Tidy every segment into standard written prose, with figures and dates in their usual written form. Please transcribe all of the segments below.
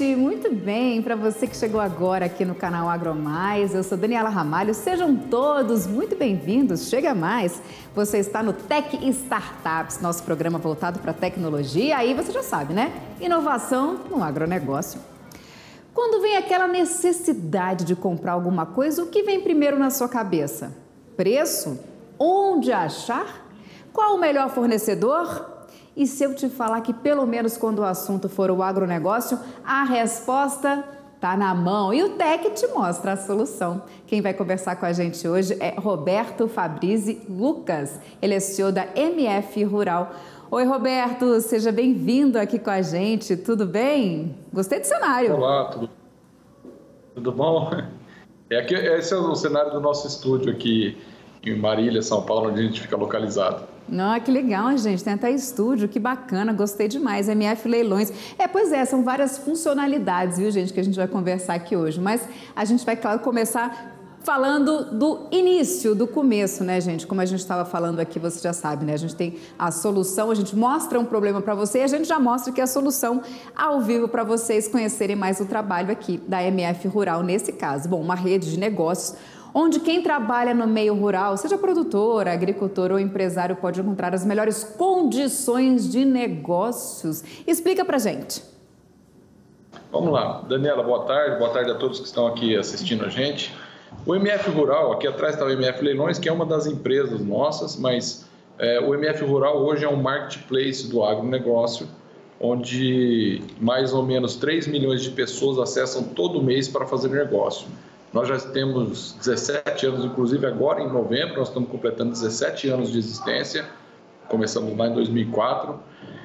gente, muito bem. Para você que chegou agora aqui no canal AgroMais, eu sou Daniela Ramalho. Sejam todos muito bem-vindos. Chega mais. Você está no Tech Startups, nosso programa voltado para tecnologia. Aí você já sabe, né? Inovação no agronegócio. Quando vem aquela necessidade de comprar alguma coisa, o que vem primeiro na sua cabeça? Preço? Onde achar? Qual o melhor fornecedor? E se eu te falar que pelo menos quando o assunto for o agronegócio, a resposta está na mão e o Tech te mostra a solução. Quem vai conversar com a gente hoje é Roberto Fabrizi Lucas, ele é CEO da MF Rural. Oi, Roberto, seja bem-vindo aqui com a gente, tudo bem? Gostei do cenário. Olá, tudo bom? Esse é o cenário do nosso estúdio aqui em Marília, São Paulo, onde a gente fica localizado. Não, que legal, gente. Tem até estúdio, que bacana, gostei demais. MF Leilões. Pois é, são várias funcionalidades, viu, gente, que a gente vai conversar aqui hoje. Mas a gente vai, claro, começar falando do início, do começo, né, gente? Como a gente estava falando aqui, você já sabe, né? A gente tem a solução, a gente mostra um problema para você e a gente já mostra que é a solução ao vivo para vocês conhecerem mais o trabalho aqui da MF Rural, nesse caso. Bom, uma rede de negócios onde quem trabalha no meio rural, seja produtor, agricultor ou empresário, pode encontrar as melhores condições de negócios. Explica pra gente. Vamos lá. Daniela, boa tarde a todos que estão aqui assistindo a gente. O MF Rural, aqui atrás está o MF Leilões, que é uma das empresas nossas, mas o MF Rural hoje é um marketplace do agronegócio, onde mais ou menos 3 milhões de pessoas acessam todo mês para fazer negócio. Nós já temos 17 anos, inclusive agora em novembro, nós estamos completando 17 anos de existência, começamos lá em 2004.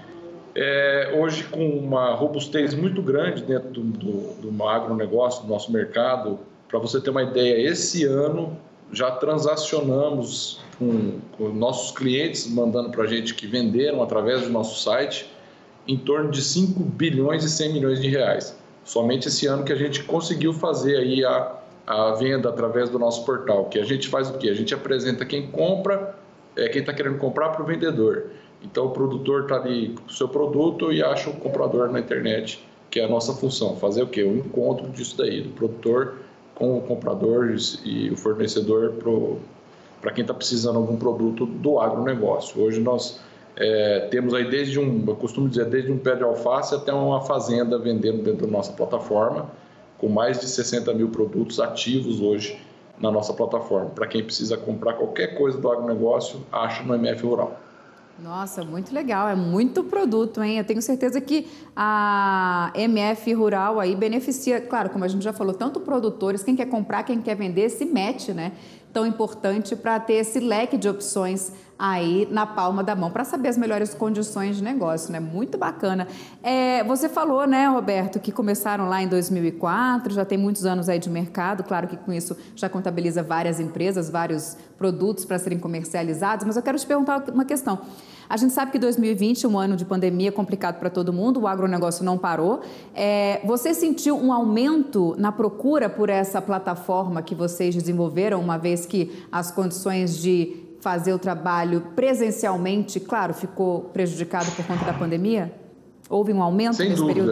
Hoje com uma robustez muito grande dentro do agronegócio, do nosso mercado. Para você ter uma ideia, esse ano já transacionamos com nossos clientes, mandando para a gente que venderam através do nosso site, em torno de 5 bilhões e 100 milhões de reais. Somente esse ano que a gente conseguiu fazer aí a venda através do nosso portal, que a gente faz o quê? A gente apresenta quem compra, quem está querendo comprar para o vendedor. Então o produtor está ali com o seu produto e acha um comprador na internet, que é a nossa função, fazer o quê? O encontro disso daí, do produtor com o comprador e o fornecedor para quem está precisando de algum produto do agronegócio. Hoje nós temos aí eu costumo dizer, desde um pé de alface até uma fazenda vendendo dentro da nossa plataforma, com mais de 60 mil produtos ativos hoje na nossa plataforma. Para quem precisa comprar qualquer coisa do agronegócio, acha no MF Rural. Nossa, muito legal, é muito produto, hein? Eu tenho certeza que a MF Rural aí beneficia, claro, como a gente já falou, tanto produtores, quem quer comprar, quem quer vender, se mete, né? Tão importante para ter esse leque de opções aí na palma da mão, para saber as melhores condições de negócio, né? Muito bacana. Você falou, né, Roberto, que começaram lá em 2004, já tem muitos anos aí de mercado, claro que com isso já contabiliza várias empresas, vários produtos para serem comercializados, mas eu quero te perguntar uma questão. A gente sabe que 2020 é um ano de pandemia complicado para todo mundo, o agronegócio não parou. Você sentiu um aumento na procura por essa plataforma que vocês desenvolveram, uma vez que as condições de fazer o trabalho presencialmente, claro, ficou prejudicado por conta da pandemia? Houve um aumento nesse período?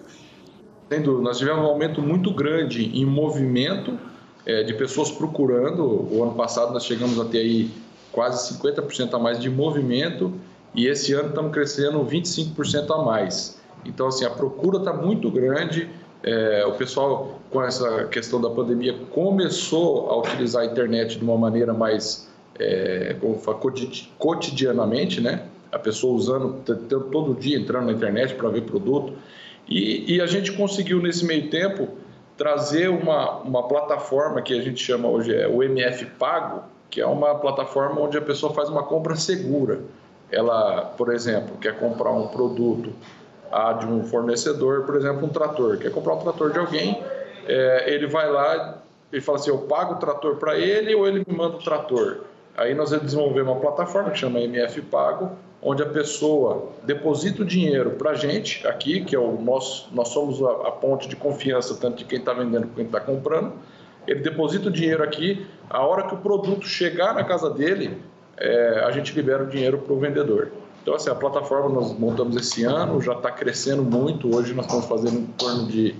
Sem dúvida. Nós tivemos um aumento muito grande em movimento de pessoas procurando. O ano passado nós chegamos a ter aí quase 50% a mais de movimento e esse ano estamos crescendo 25% a mais. Então, assim, a procura está muito grande. O pessoal, com essa questão da pandemia, começou a utilizar a internet de uma maneira mais cotidianamente, né? A pessoa usando todo dia, entrando na internet para ver produto. E a gente conseguiu, nesse meio tempo, trazer uma plataforma que a gente chama hoje o MF Pago, que é uma plataforma onde a pessoa faz uma compra segura. Ela, por exemplo, quer comprar um produto de um fornecedor, por exemplo, um trator. Quer comprar um trator de alguém, ele vai lá e fala assim, eu pago o trator para ele ou ele me manda o trator. Aí nós desenvolvemos uma plataforma que chama MF Pago, onde a pessoa deposita o dinheiro para a gente aqui, que é nós somos a ponte de confiança, tanto de quem está vendendo quanto quem está comprando. Ele deposita o dinheiro aqui, a hora que o produto chegar na casa dele, a gente libera o dinheiro para o vendedor. Então, assim, a plataforma nós montamos esse ano, já está crescendo muito. Hoje nós estamos fazendo em torno de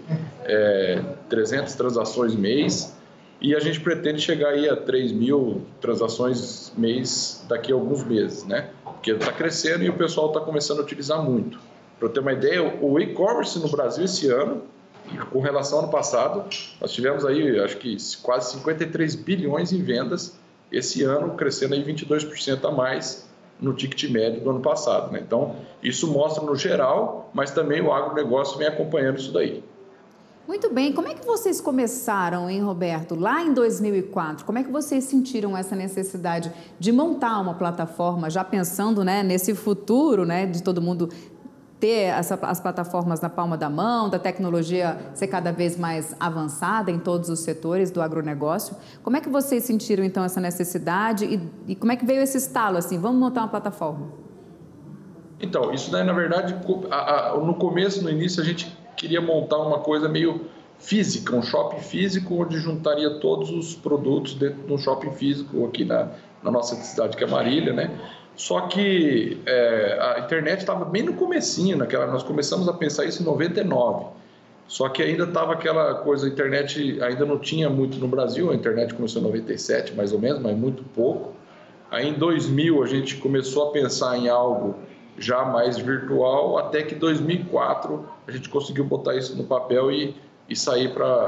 300 transações mês e a gente pretende chegar aí a 3.000 transações mês daqui a alguns meses, né? Porque está crescendo e o pessoal está começando a utilizar muito. Para eu ter uma ideia, o e-commerce no Brasil esse ano, com relação ao ano passado, nós tivemos aí, acho que quase 53 bilhões em vendas esse ano, crescendo aí 22% a mais no ticket médio do ano passado, né? Então, isso mostra no geral, mas também o agronegócio vem acompanhando isso daí. Muito bem. Como é que vocês começaram, hein, Roberto? Lá em 2004, como é que vocês sentiram essa necessidade de montar uma plataforma, já pensando, né, nesse futuro, né, de todo mundo ter as plataformas na palma da mão, da tecnologia ser cada vez mais avançada em todos os setores do agronegócio? Como é que vocês sentiram, então, essa necessidade e como é que veio esse estalo, assim, vamos montar uma plataforma? Então, isso daí, na verdade, no começo, no início, a gente queria montar uma coisa meio física, um shopping físico onde juntaria todos os produtos dentro de um shopping físico aqui na nossa cidade, que é Marília, né? Só que a internet estava bem no comecinho, nós começamos a pensar isso em 99. Só que ainda estava aquela coisa, a internet ainda não tinha muito no Brasil, a internet começou em 97 mais ou menos, mas muito pouco. Aí em 2000 a gente começou a pensar em algo já mais virtual, até que em 2004 a gente conseguiu botar isso no papel e sair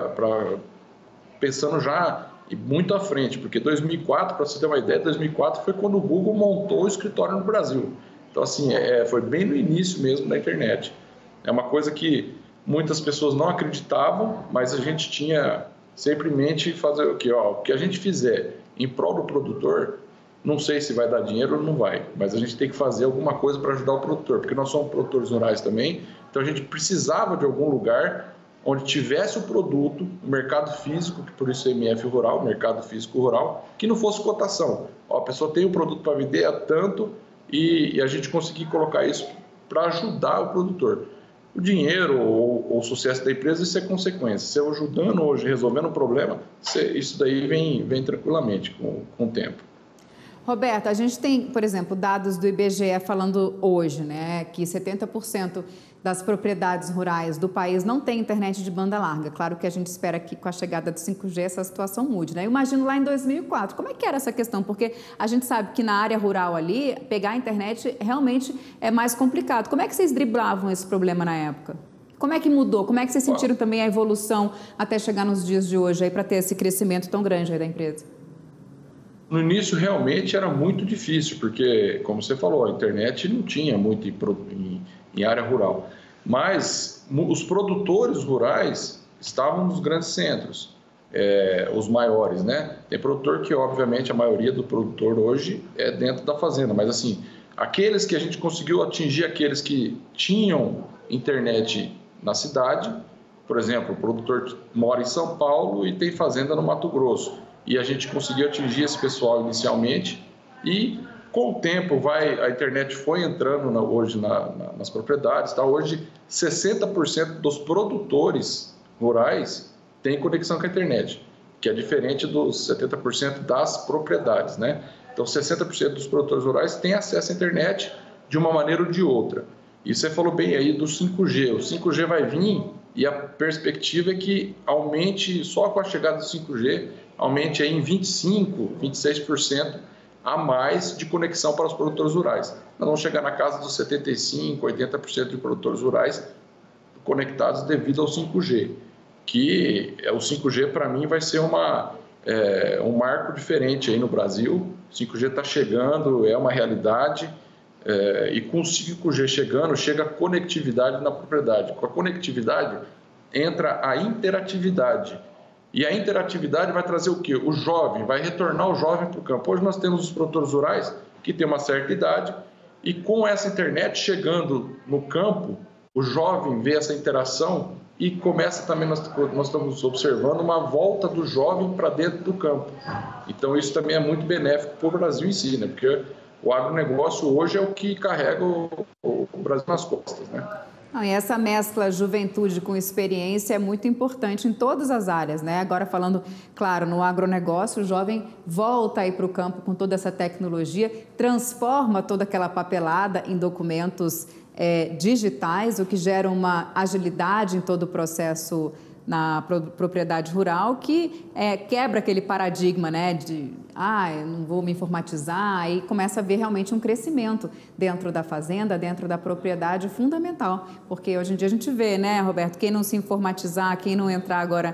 pensando já e muito à frente, porque 2004, para você ter uma ideia, 2004 foi quando o Google montou o escritório no Brasil. Então, assim, foi bem no início mesmo da internet. É uma coisa que muitas pessoas não acreditavam, mas a gente tinha sempre em mente fazer o quê? O que a gente fizer em prol do produtor, não sei se vai dar dinheiro ou não vai, mas a gente tem que fazer alguma coisa para ajudar o produtor, porque nós somos produtores rurais também, então a gente precisava de algum lugar onde tivesse o produto, o mercado físico, que por isso é MF Rural, mercado físico rural, que não fosse cotação. A pessoa tem o produto para vender a tanto e a gente conseguir colocar isso para ajudar o produtor. O dinheiro ou o sucesso da empresa, isso é consequência. Se eu ajudando hoje, resolvendo um problema, isso daí vem tranquilamente com o tempo. Roberto, a gente tem, por exemplo, dados do IBGE falando hoje, né, que 70% das propriedades rurais do país não tem internet de banda larga. Claro que a gente espera que com a chegada do 5G essa situação mude, né? Eu imagino lá em 2004, como é que era essa questão? Porque a gente sabe que na área rural ali, pegar a internet realmente é mais complicado. Como é que vocês driblavam esse problema na época? Como é que mudou? Como é que vocês sentiram também a evolução até chegar nos dias de hoje aí para ter esse crescimento tão grande aí da empresa? No início, realmente, era muito difícil, porque, como você falou, a internet não tinha muito em área rural. Mas os produtores rurais estavam nos grandes centros, os maiores, né? Tem produtor que, obviamente, a maioria do produtor hoje é dentro da fazenda, mas, assim, aqueles que a gente conseguiu atingir, aqueles que tinham internet na cidade, por exemplo, o produtor mora em São Paulo e tem fazenda no Mato Grosso, e a gente conseguiu atingir esse pessoal inicialmente e com o tempo a internet foi entrando hoje nas propriedades. Tá? Hoje 60% dos produtores rurais têm conexão com a internet, que é diferente dos 70% das propriedades. Né? Então 60% dos produtores rurais têm acesso à internet de uma maneira ou de outra. E você falou bem aí do 5G. O 5G vai vir e a perspectiva é que aumente, só com a chegada do 5G, aumente aí em 25%, 26% a mais de conexão para os produtores rurais. Nós vamos chegar na casa dos 75%, 80% de produtores rurais conectados devido ao 5G, que o 5G para mim vai ser um marco diferente aí no Brasil. O 5G está chegando, é uma realidade, e com o 5G chegando, chega a conectividade na propriedade. Com a conectividade entra a interatividade. E a interatividade vai trazer o quê? O jovem, vai retornar o jovem para o campo. Hoje nós temos os produtores rurais que têm uma certa idade e com essa internet chegando no campo, o jovem vê essa interação e começa também, nós estamos observando uma volta do jovem para dentro do campo. Então isso também é muito benéfico para o Brasil em si, né? Porque o agronegócio hoje é o que carrega o Brasil nas costas, né? Não, e essa mescla juventude com experiência é muito importante em todas as áreas, né? Agora falando, claro, no agronegócio, o jovem volta aí para o campo com toda essa tecnologia, transforma toda aquela papelada em documentos digitais, o que gera uma agilidade em todo o processo na propriedade rural, que quebra aquele paradigma, né, de eu não vou me informatizar, e começa a haver realmente um crescimento dentro da fazenda, dentro da propriedade fundamental, porque hoje em dia a gente vê, né, Roberto, quem não se informatizar, quem não entrar agora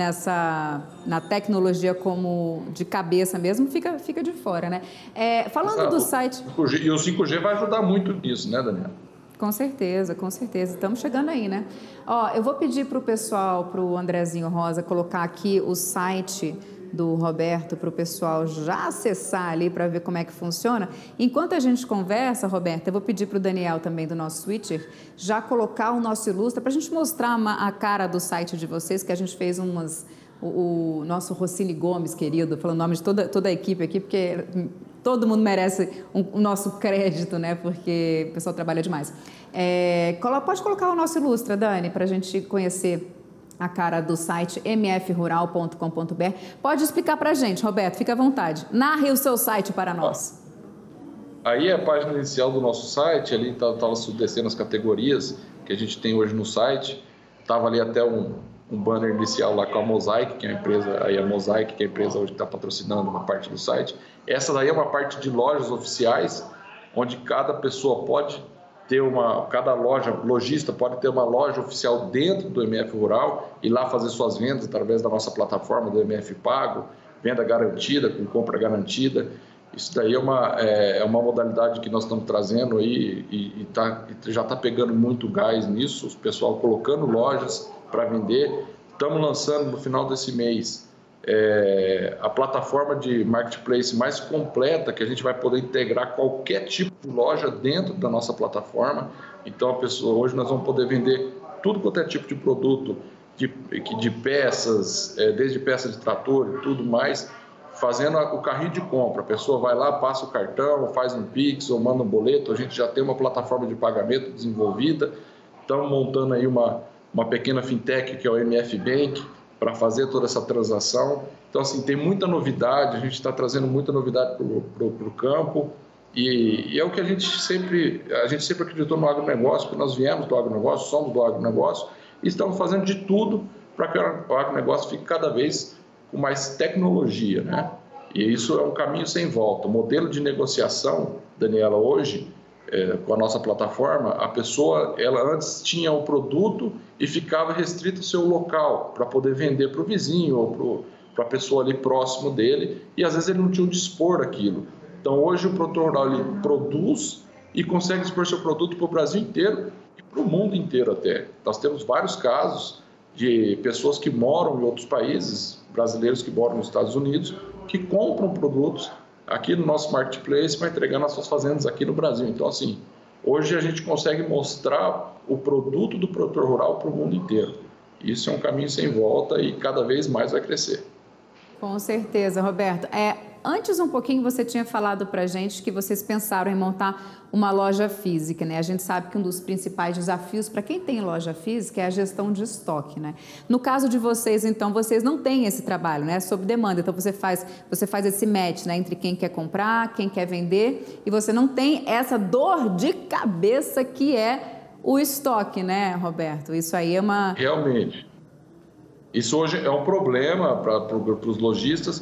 na tecnologia como de cabeça mesmo, fica de fora, né? Falando do site... E o 5G vai ajudar muito nisso, né, Daniela? Com certeza, com certeza. Estamos chegando aí, né? Eu vou pedir para o pessoal, para o Andrezinho Rosa, colocar aqui o site do Roberto para o pessoal já acessar ali para ver como é que funciona. Enquanto a gente conversa, Roberto, eu vou pedir para o Daniel também do nosso Switcher já colocar o nosso Ilustra para a gente mostrar a cara do site de vocês, que a gente fez o nosso Rossini Gomes, querido, falando o nome de toda a equipe aqui, porque todo mundo merece o nosso crédito, né? Porque o pessoal trabalha demais. Pode colocar o nosso Ilustra, Dani, para a gente conhecer a cara do site mfrural.com.br. Pode explicar para a gente, Roberto, fica à vontade. Narre o seu site para nós. Aí a página inicial do nosso site, ali estava descendo as categorias que a gente tem hoje no site. Estava ali até um banner inicial lá com a Mosaic, que é a empresa, aí a Mosaic, que é a empresa hoje que está patrocinando uma parte do site. Essa daí é uma parte de lojas oficiais, onde cada pessoa pode ter cada lojista pode ter uma loja oficial dentro do MF Rural e lá fazer suas vendas através da nossa plataforma do MF Pago, venda garantida, com compra garantida. Isso daí é uma modalidade que nós estamos trazendo aí e já está pegando muito gás nisso, o pessoal colocando lojas para vender. Estamos lançando no final desse mês a plataforma de marketplace mais completa, que a gente vai poder integrar qualquer tipo de loja dentro da nossa plataforma. Então, hoje nós vamos poder vender tudo quanto é tipo de produto, de peças, desde peças de trator e tudo mais, fazendo o carrinho de compra. A pessoa vai lá, passa o cartão, faz um Pix ou manda um boleto. A gente já tem uma plataforma de pagamento desenvolvida. Estamos montando aí uma pequena fintech, que é o MF Bank, para fazer toda essa transação. Então, assim, tem muita novidade, a gente está trazendo muita novidade para o campo e é o que a gente sempre acreditou no agronegócio, porque nós viemos do agronegócio, somos do agronegócio e estamos fazendo de tudo para que o agronegócio fique cada vez com mais tecnologia, né? E isso é um caminho sem volta. O modelo de negociação, Daniela, hoje, com a nossa plataforma, a pessoa, ela antes tinha o produto e ficava restrito ao seu local para poder vender para o vizinho ou para a pessoa ali próximo dele, e às vezes ele não tinha onde expor aquilo. Então hoje o produtor rural ele produz e consegue expor seu produto para o Brasil inteiro e para o mundo inteiro até. Nós temos vários casos de pessoas que moram em outros países, brasileiros que moram nos Estados Unidos, que compram produtos aqui no nosso marketplace para entregar nas suas fazendas aqui no Brasil. Então, assim, hoje a gente consegue mostrar o produto do produtor rural para o mundo inteiro. Isso é um caminho sem volta e cada vez mais vai crescer. Com certeza, Roberto. Antes um pouquinho você tinha falado para a gente que vocês pensaram em montar uma loja física, né? A gente sabe que um dos principais desafios para quem tem loja física é a gestão de estoque, né? No caso de vocês, então, vocês não têm esse trabalho, né? Sob demanda. Então, você faz esse match, né? Entre quem quer comprar, quem quer vender, e você não tem essa dor de cabeça que é o estoque, né, Roberto? Isso aí é uma... Realmente. Isso hoje é um problema para os lojistas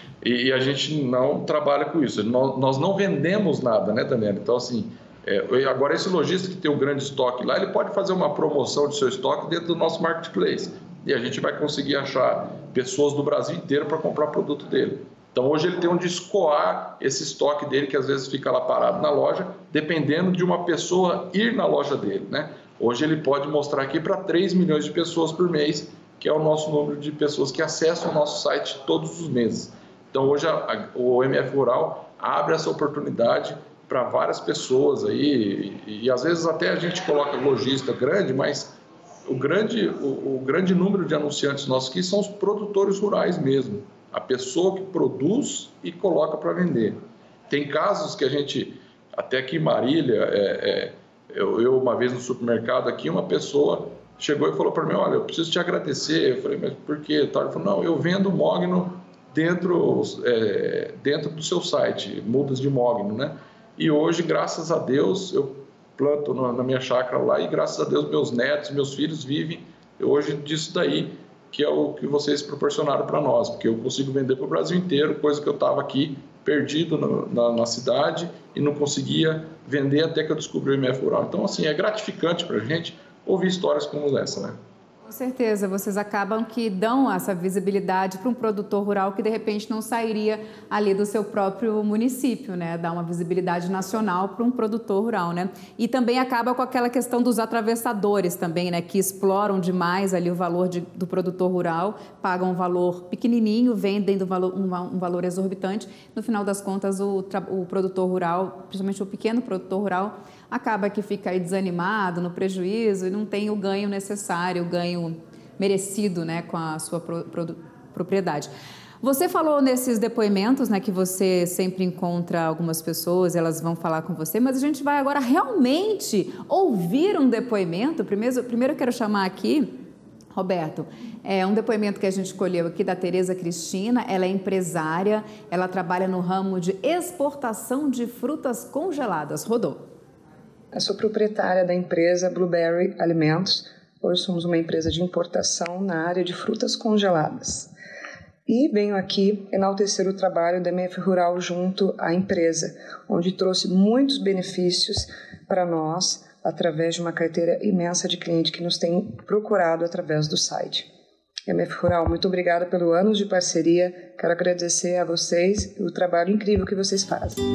e a gente não trabalha com isso. Nós não vendemos nada, né, Daniela? Então, assim, agora esse lojista que tem um grande estoque lá, ele pode fazer uma promoção de seu estoque dentro do nosso marketplace e a gente vai conseguir achar pessoas do Brasil inteiro para comprar produto dele. Então, hoje ele tem onde escoar esse estoque dele, que às vezes fica lá parado na loja, dependendo de uma pessoa ir na loja dele, né? Hoje ele pode mostrar aqui para 3 milhões de pessoas por mês, que é o nosso número de pessoas que acessam o nosso site todos os meses. Então, hoje o MF Rural abre essa oportunidade para várias pessoas aí, e às vezes até a gente coloca lojista grande, mas o grande número de anunciantes nossos aqui são os produtores rurais mesmo, a pessoa que produz e coloca para vender. Tem casos que a gente, até aqui em Marília, Eu uma vez no supermercado aqui, uma pessoa chegou e falou para mim, olha, eu preciso te agradecer. Eu falei, mas por quê? Ele falou, não, eu vendo mogno dentro do seu site, mudas de mogno, né? E hoje, graças a Deus, eu planto na minha chácara lá e graças a Deus meus netos, meus filhos vivem hoje disso daí, que é o que vocês proporcionaram para nós, porque eu consigo vender para o Brasil inteiro, coisa que eu estava aqui perdido na cidade e não conseguia vender até que eu descobri o MF Rural. Então, assim, é gratificante para a gente ouvir histórias como essa, né? Com certeza, vocês acabam que dão essa visibilidade para um produtor rural que de repente não sairia ali do seu próprio município, né? Dá uma visibilidade nacional para um produtor rural, né? E também acaba com aquela questão dos atravessadores também, né? Que exploram demais ali o valor do produtor rural, pagam um valor pequenininho, vendem um valor exorbitante. No final das contas, o produtor rural, principalmente o pequeno produtor rural, acaba que fica aí desanimado, no prejuízo e não tem o ganho necessário, o ganho merecido, né, com a sua propriedade. Você falou nesses depoimentos, né, que você sempre encontra algumas pessoas, elas vão falar com você, mas a gente vai agora realmente ouvir um depoimento. Primeiro eu quero chamar aqui, Roberto, é um depoimento que a gente escolheu aqui da Tereza Cristina. Ela é empresária, ela trabalha no ramo de exportação de frutas congeladas. Rodou. Eu sou proprietária da empresa Blueberry Alimentos. Hoje somos uma empresa de importação na área de frutas congeladas. E venho aqui enaltecer o trabalho da MF Rural junto à empresa, onde trouxe muitos benefícios para nós, através de uma carteira imensa de clientes que nos têm procurado através do site. MF Rural, muito obrigada pelo ano de parceria. Quero agradecer a vocês e o trabalho incrível que vocês fazem.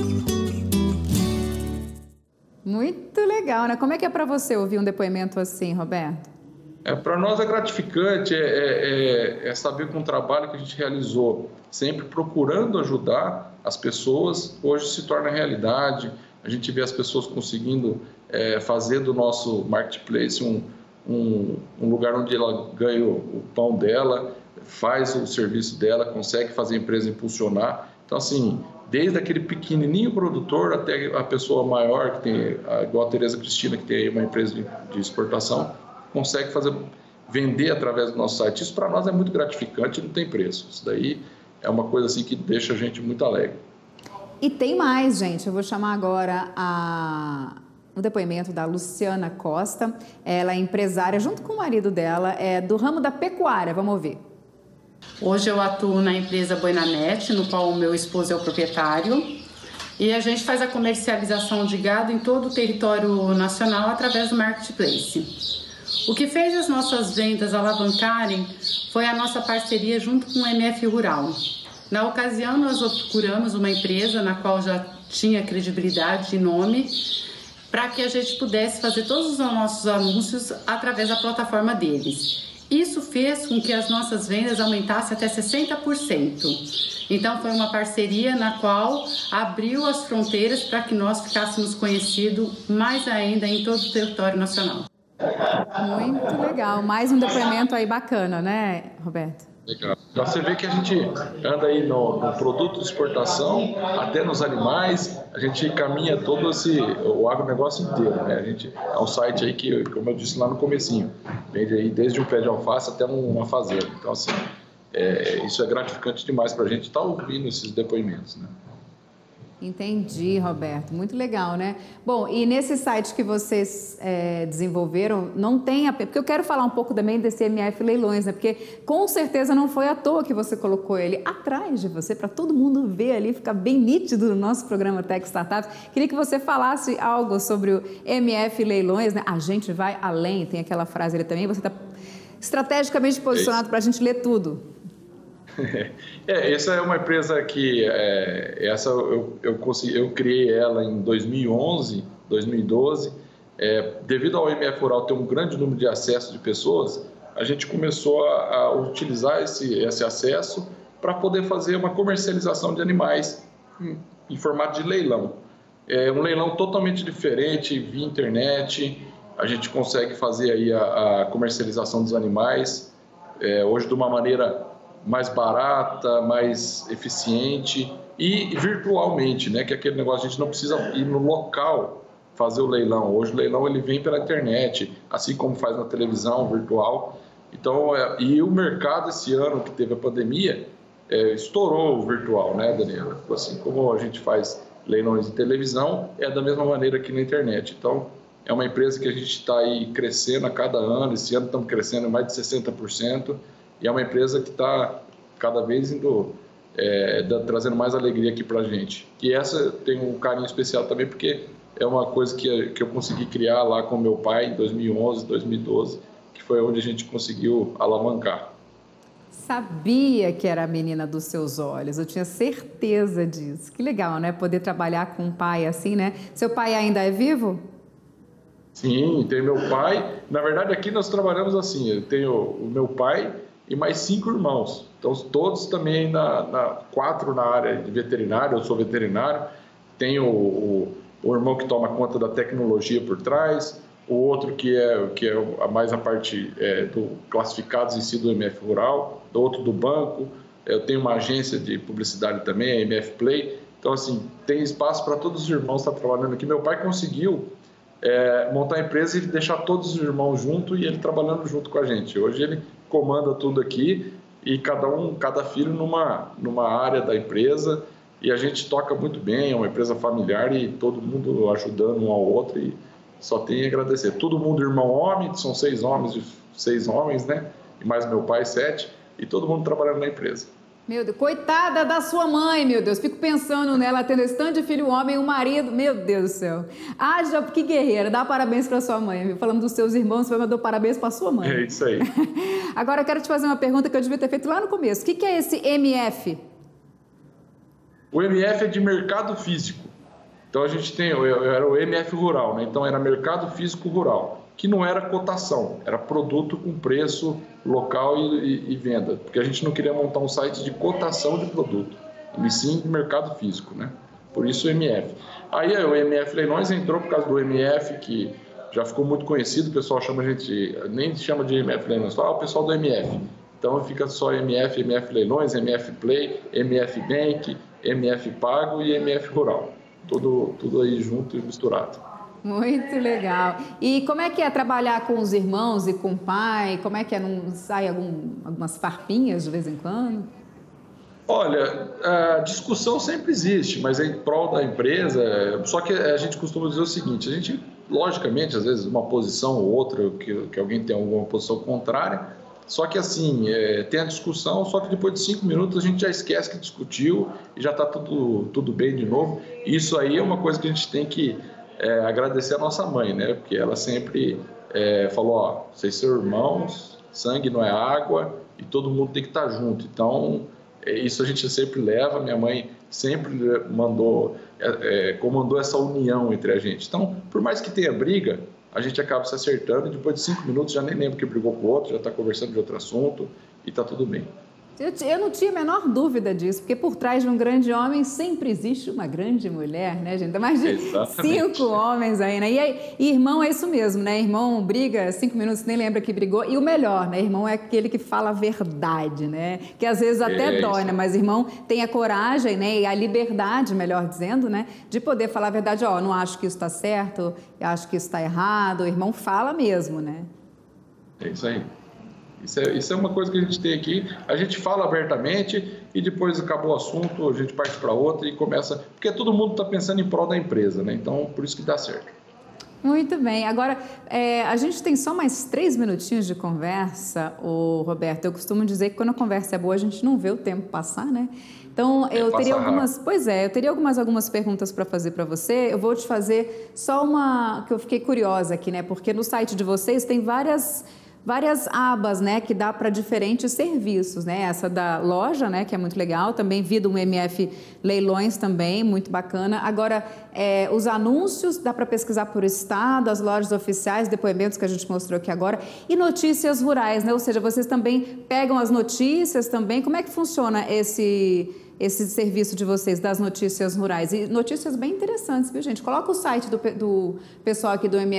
Muito legal, né? Como é que é para você ouvir um depoimento assim, Roberto? Para nós é gratificante, é saber que um trabalho que a gente realizou, sempre procurando ajudar as pessoas, hoje se torna realidade. A gente vê as pessoas conseguindo fazer do nosso marketplace um lugar onde ela ganha o pão dela, faz o serviço dela, consegue fazer a empresa impulsionar. Então, assim, desde aquele pequenininho produtor até a pessoa maior, que tem, igual a Tereza Cristina, que tem uma empresa de exportação, consegue vender através do nosso site. Isso para nós é muito gratificante e não tem preço. Isso daí é uma coisa assim que deixa a gente muito alegre. E tem mais, gente. Eu vou chamar agora o depoimento da Luciana Costa. Ela é empresária, junto com o marido dela, do ramo da pecuária. Vamos ouvir. Hoje eu atuo na empresa Boinanet, no qual o meu esposo é o proprietário, e a gente faz a comercialização de gado em todo o território nacional através do marketplace. O que fez as nossas vendas alavancarem foi a nossa parceria junto com o MF Rural. Na ocasião, nós procuramos uma empresa na qual já tinha credibilidade e nome, para que a gente pudesse fazer todos os nossos anúncios através da plataforma deles. Isso fez com que as nossas vendas aumentassem até 60%. Então, foi uma parceria na qual abriu as fronteiras para que nós ficássemos conhecidos mais ainda em todo o território nacional. Muito legal. Mais um depoimento aí bacana, né, Roberto? Legal. Então, você vê que a gente anda aí no produto de exportação, até nos animais, a gente caminha todo o agronegócio inteiro, né? A gente é um site aí que, como eu disse lá no comecinho, vende aí desde um pé de alface até uma fazenda. Então, assim, isso é gratificante demais para a gente estar ouvindo esses depoimentos, né? Entendi, Roberto. Muito legal, né? Bom, e nesse site que vocês desenvolveram, não tem... Porque eu quero falar um pouco também desse MF Leilões, né? Porque com certeza não foi à toa que você colocou ele atrás de você, para todo mundo ver ali, ficar bem nítido no nosso programa Tech Startups. Queria que você falasse algo sobre o MF Leilões, né? A gente vai além, tem aquela frase ali também. Você está estrategicamente posicionado para a gente ler tudo. Essa é uma empresa que eu criei ela em 2011, 2012. Devido ao MF Rural ter um grande número de acesso de pessoas, a gente começou a utilizar esse acesso para poder fazer uma comercialização de animais em formato de leilão. É um leilão totalmente diferente, via internet. A gente consegue fazer aí a comercialização dos animais hoje de uma maneira mais barata, mais eficiente e virtualmente, né? Que é aquele negócio, a gente não precisa ir no local fazer o leilão. Hoje o leilão ele vem pela internet, assim como faz na televisão virtual. Então, e o mercado esse ano que teve a pandemia, estourou o virtual, né, Daniela? Assim como a gente faz leilões de televisão, é da mesma maneira aqui na internet. Então, é uma empresa que a gente está aí crescendo a cada ano. Esse ano estamos crescendo mais de 60%. E é uma empresa que está cada vez indo, trazendo mais alegria aqui para a gente. E essa tem um carinho especial também, porque é uma coisa que eu consegui criar lá com meu pai em 2011, 2012, que foi onde a gente conseguiu alavancar. Sabia que era a menina dos seus olhos, eu tinha certeza disso. Que legal, né? Poder trabalhar com um pai assim, né? Seu pai ainda é vivo? Sim, tem meu pai. Na verdade, aqui nós trabalhamos assim, eu tenho o meu pai e mais 5 irmãos. Então, todos também, 4 na área de veterinário, eu sou veterinário. Tenho o irmão que toma conta da tecnologia por trás, o outro que é mais a parte do classificados em si do MF Rural, do outro do banco. Eu tenho uma agência de publicidade também, a MF Play. Então, assim, tem espaço para todos os irmãos estar trabalhando aqui. Meu pai conseguiu montar a empresa e deixar todos os irmãos juntos e ele trabalhando junto com a gente. Hoje ele comanda tudo aqui e cada filho numa área da empresa, e a gente toca muito bem, é uma empresa familiar e todo mundo ajudando um ao outro, e só tem a agradecer. Todo mundo irmão homem, são 6 homens e 6 homens, né? E mais meu pai, 7, e todo mundo trabalhando na empresa. Meu Deus, coitada da sua mãe, meu Deus. Fico pensando nela tendo esse tanto de filho homem, um marido. Meu Deus do céu. Haja, que guerreira. Dá parabéns para sua mãe. Viu? Falando dos seus irmãos, você mandou parabéns para sua mãe. É isso aí. Agora eu quero te fazer uma pergunta que eu devia ter feito lá no começo. O que é esse MF? O MF é de mercado físico. Então a gente era o MF Rural, né? Então era mercado físico rural, que não era cotação, era produto com preço local e venda, porque a gente não queria montar um site de cotação de produto, e sim de mercado físico, né? Por isso o MF. Aí o MF Leilões entrou por causa do MF, que já ficou muito conhecido, o pessoal chama a gente, nem chama de MF Leilões, fala o pessoal do MF. Então fica só MF, MF Leilões, MF Play, MF Bank, MF Pago e MF Rural. Tudo aí junto e misturado. Muito legal. E como é que é trabalhar com os irmãos e com o pai? Como é que é? Não sai algumas farpinhas de vez em quando? Olha, a discussão sempre existe, mas é em prol da empresa. Só que a gente costuma dizer o seguinte: a gente, logicamente, às vezes uma posição ou outra, que alguém tem alguma posição contrária. Só que assim, tem a discussão, só que depois de 5 minutos a gente já esquece que discutiu e já está tudo bem de novo. Isso aí é uma coisa que a gente tem que agradecer a nossa mãe, né? Porque ela sempre falou, ó, vocês são irmãos, sangue não é água e todo mundo tem que estar junto. Então, isso a gente sempre leva, minha mãe sempre comandou essa união entre a gente. Então, por mais que tenha briga, a gente acaba se acertando e depois de 5 minutos já nem lembra que brigou com o outro, já está conversando de outro assunto e está tudo bem. Eu não tinha a menor dúvida disso, porque por trás de um grande homem sempre existe uma grande mulher, né, gente? Tem mais de Exatamente. 5 homens aí, né? E irmão é isso mesmo, né? Irmão briga 5 minutos, nem lembra que brigou. E o melhor, né? Irmão é aquele que fala a verdade, né? Que às vezes até dói, né? Mas irmão tem a coragem, né? E a liberdade, melhor dizendo, né? De poder falar a verdade. Ó, não acho que isso está certo, eu acho que isso está errado. O irmão fala mesmo, né? É isso aí. Isso é uma coisa que a gente tem aqui, a gente fala abertamente e depois acabou o assunto, a gente parte para outra e começa, porque todo mundo está pensando em prol da empresa, né? Então, por isso que dá certo. Muito bem. Agora, a gente tem só mais 3 minutinhos de conversa, Roberto. Eu costumo dizer que quando a conversa é boa, a gente não vê o tempo passar, né? Então, eu teria algumas perguntas para fazer para você. Eu vou te fazer só uma que eu fiquei curiosa aqui, né? Porque no site de vocês tem várias abas, né, que dá para diferentes serviços, né? Essa da loja, né, que é muito legal, também vi do MF Leilões também, muito bacana. Agora, os anúncios, dá para pesquisar por estado, as lojas oficiais, depoimentos que a gente mostrou aqui agora, e notícias rurais, né? Ou seja, vocês também pegam as notícias também. Como é que funciona esse serviço de vocês, das notícias rurais? E notícias bem interessantes, viu, gente? Coloca o site do pessoal aqui do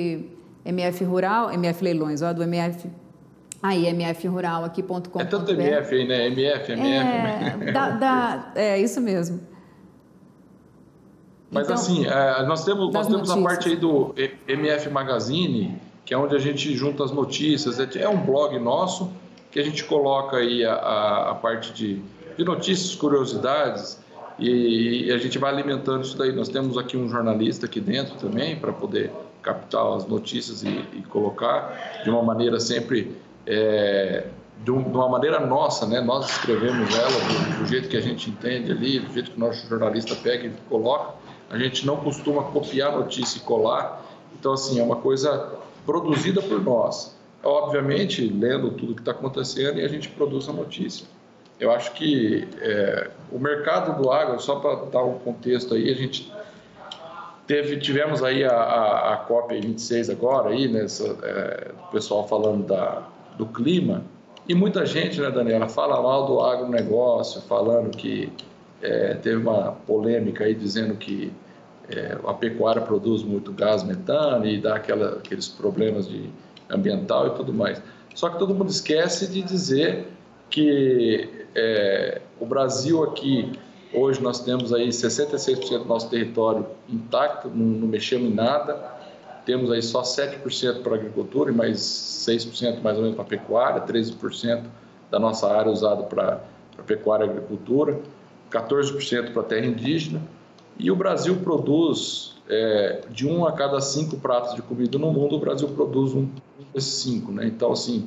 MF Rural, MF Leilões, ó, do MF... Aí, mfrural.com.br. É tanto MF aí, né? MF. É isso mesmo. Mas então, assim, nós temos a parte aí do MF Magazine, que é onde a gente junta as notícias. É um blog nosso que a gente coloca aí a parte de notícias, curiosidades, e a gente vai alimentando isso daí. Nós temos aqui um jornalista aqui dentro também para poder captar as notícias e colocar de uma maneira sempre, de uma maneira nossa, né? Nós escrevemos ela do jeito que a gente entende ali, do jeito que o nosso jornalista pega e coloca. A gente não costuma copiar a notícia e colar. Então, assim, é uma coisa produzida por nós. Obviamente, lendo tudo que está acontecendo, e a gente produz a notícia. Eu acho que o mercado do agro, só para dar um contexto aí, a gente tivemos aí a COP26 agora, aí, o pessoal falando do clima, e muita gente, né, Daniela, fala mal do agronegócio, falando que teve uma polêmica aí dizendo que a pecuária produz muito gás metano e dá aqueles problemas ambiental e tudo mais. Só que todo mundo esquece de dizer que o Brasil aqui, hoje nós temos aí 66% do nosso território intacto, não mexemos em nada, temos aí só 7% para a agricultura e mais 6% mais ou menos para a pecuária, 13% da nossa área usada para pecuária e agricultura, 14% para terra indígena, e o Brasil produz, de 1 a cada 5 pratos de comida no mundo, o Brasil produz um desses 5, né? Então, assim,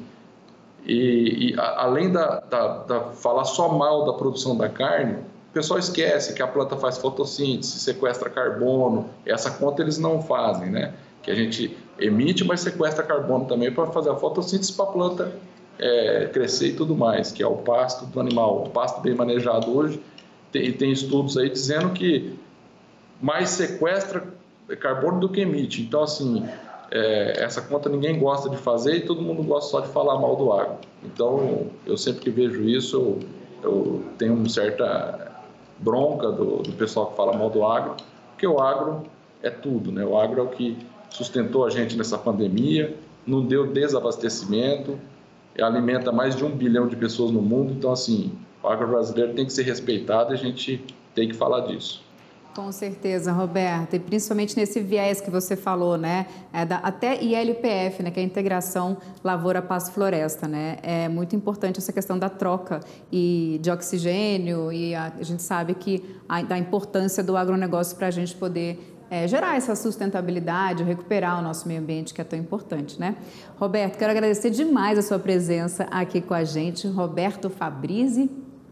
além da falar só mal da produção da carne, o pessoal esquece que a planta faz fotossíntese, sequestra carbono, essa conta eles não fazem, né? Que a gente emite, mas sequestra carbono também para fazer a fotossíntese para a planta crescer e tudo mais, que é o pasto do animal, o pasto bem manejado hoje, e tem estudos aí dizendo que mais sequestra carbono do que emite. Então, assim, essa conta ninguém gosta de fazer e todo mundo gosta só de falar mal do agro. Então, eu sempre que vejo isso, eu tenho uma certa bronca do pessoal que fala mal do agro, porque o agro é tudo, né? O agro é o que sustentou a gente nessa pandemia, não deu desabastecimento, alimenta mais de 1 bilhão de pessoas no mundo. Então, assim, o agro brasileiro tem que ser respeitado e a gente tem que falar disso. Com certeza, Roberta, e principalmente nesse viés que você falou, né, até ILPF, né, que é a integração lavoura-pasto-floresta, né, é muito importante essa questão da troca e de oxigênio, e a gente sabe que da importância do agronegócio para a gente poder gerar essa sustentabilidade, recuperar o nosso meio ambiente, que é tão importante, né? Roberto, quero agradecer demais a sua presença aqui com a gente, Roberto Fabrizi.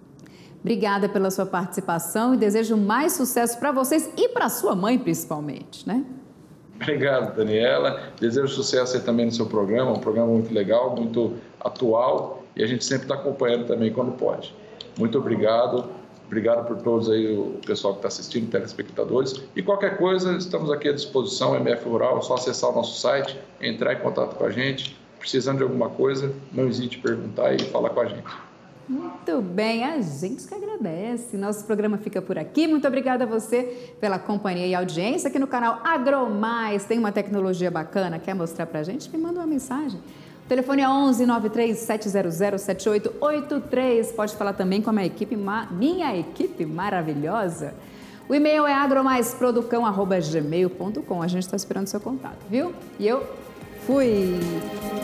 Obrigada pela sua participação e desejo mais sucesso para vocês e para sua mãe, principalmente, né? Obrigado, Daniela. Desejo sucesso aí também no seu programa, um programa muito legal, muito atual, e a gente sempre está acompanhando também quando pode. Muito obrigado. Obrigado por todos aí, o pessoal que está assistindo, telespectadores. E qualquer coisa, estamos aqui à disposição, MF Rural, é só acessar o nosso site, entrar em contato com a gente. Precisando de alguma coisa, não hesite em perguntar e falar com a gente. Muito bem, a gente que agradece. Nosso programa fica por aqui. Muito obrigada a você pela companhia e audiência aqui no canal AgroMais. Tem uma tecnologia bacana, quer mostrar pra gente? Me manda uma mensagem. O telefone é 11 93 700 7883. Pode falar também com a minha equipe maravilhosa. O e-mail é agromaispoducão@gmail.com. A gente está esperando o seu contato, viu? E eu fui!